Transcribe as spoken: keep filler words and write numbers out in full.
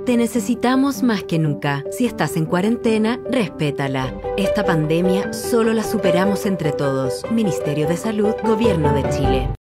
Te necesitamos más que nunca. Si estás en cuarentena, respétala. Esta pandemia solo la superamos entre todos. Ministerio de Salud, Gobierno de Chile.